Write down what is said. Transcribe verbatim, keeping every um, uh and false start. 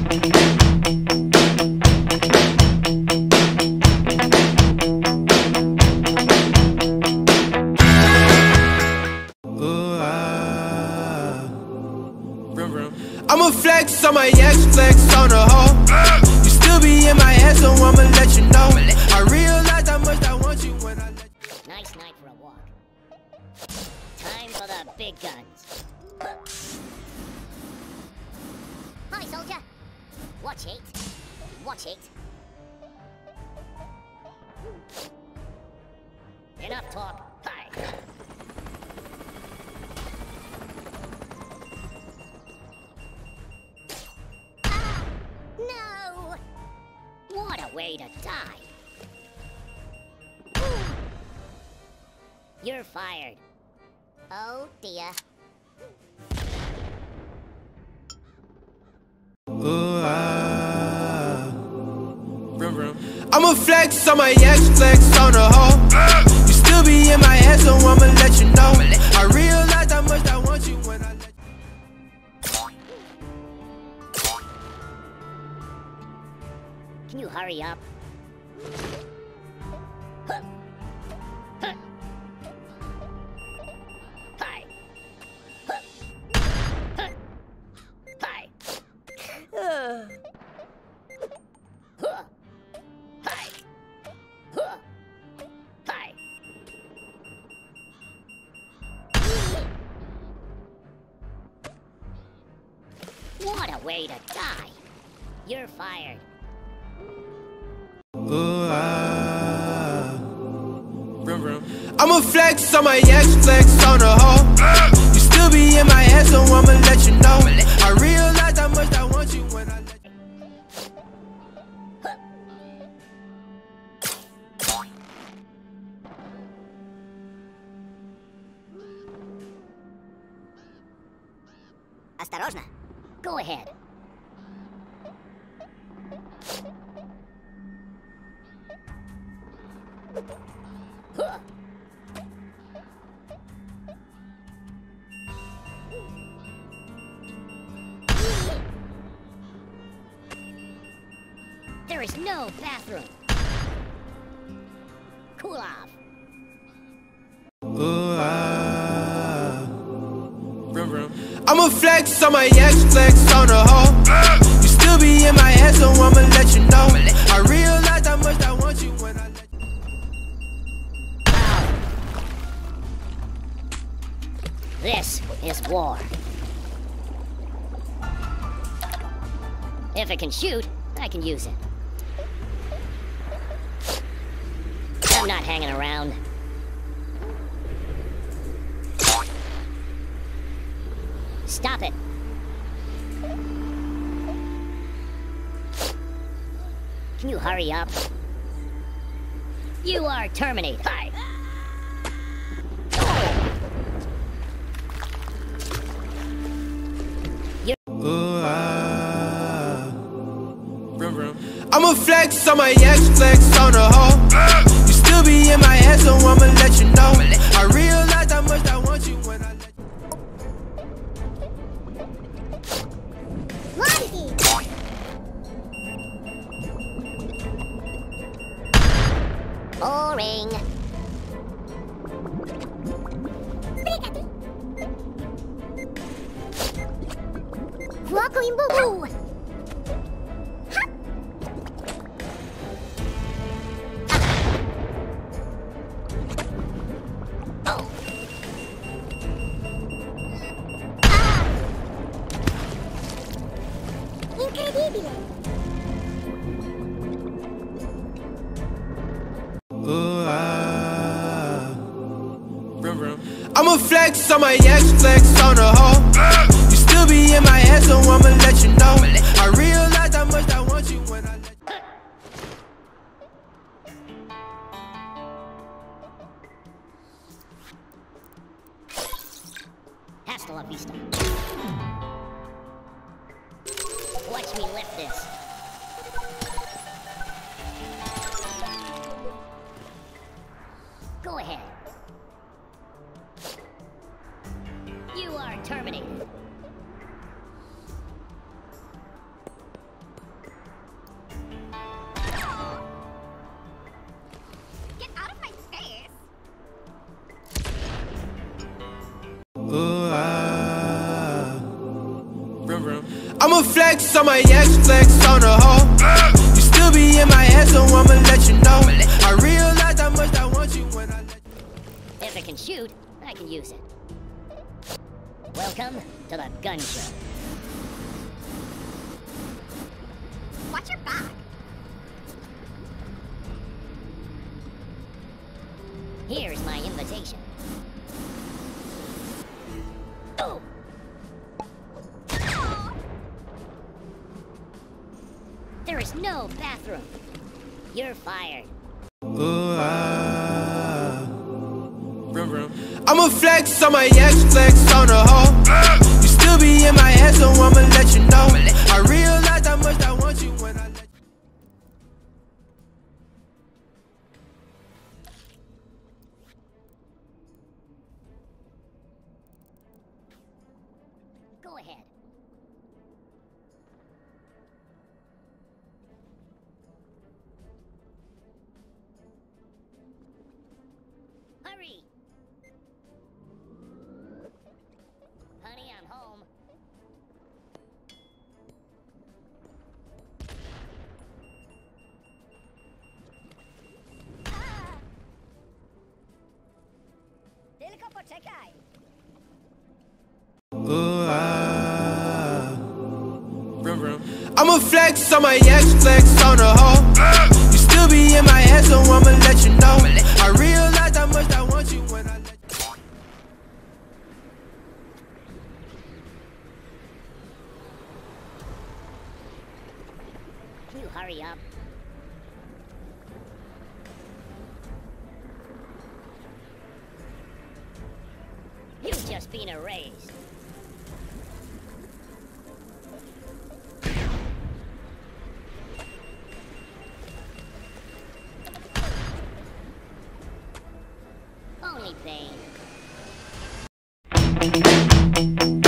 I'ma flex on my ex, flex on the hoe. You still be in my head, so I'ma let you know. I realize how much I want you when I let you. Nice night for a walk. Time for the big guns. Hi, soldier. Watch it. Watch it. Enough talk. Hi. No! What a way to die. You're fired. Oh dear. Ooh, ah. I'ma flex on my ex, flex on the hoe. You still be in my head, so I'ma let you know. I realize how much I want you when I let you. Can you hurry up? Huh. Huh. Hi. Huh. Huh. Hi. Uh. Huh. Hi. Huh. Hi. What a way to die. You're fired. Ooh, ah. I'ma flex on my ex, flex on the hoe. You still be in my head, so I'ma let you know. I realize how much I want you when I let you. Осторожно. Go ahead. Huh. There is no bathroom. Cool off. Ooh, ah. I'ma flex on my ex, flex on the hoe. You still be in my head, so I'ma let you know. I realize how much I want you when I let you. This is war. If it can shoot, I can use it. I'm not hanging around. Stop it. Can you hurry up? You are terminated. Hi. Ooh, ah. I'ma flex on my ex, flex on the hoe. You still be in my head, so I'ma let you know. I realize how much I want you when I let you. Boring. Walko in boo-boo. Incredibile. Ooh, ah. I'ma flex on my ex, flex on the hoe. You still be in my head, so I'ma let you know. I realize how much I want you when I let you. Hasta la vista. Watch me lift this. Go ahead. You are terminated. I'ma flex on my ex, flex on the hoe. You still be in my head, so I'ma let you know. I realize how much I want you when I let you. If it can shoot, I can use it. Welcome to the gun show. Watch your back. Here's my invitation. Oh! There is no bathroom. You're fired. Ooh, ah. I'ma flex on my ex, flex on the hoe. You still be in my head, so I'ma let you know. I realize how much I want you when I let you. Go ahead. Hurry! Honey, I'm home. Ah! Tylko poczekaj. Ooh, ah. I'ma flex on my ex, flex on the hoe. You still be in my head, so I'ma let you know. I realize how much I want you when I let you. Can you hurry up? You've just been erased. Only pain.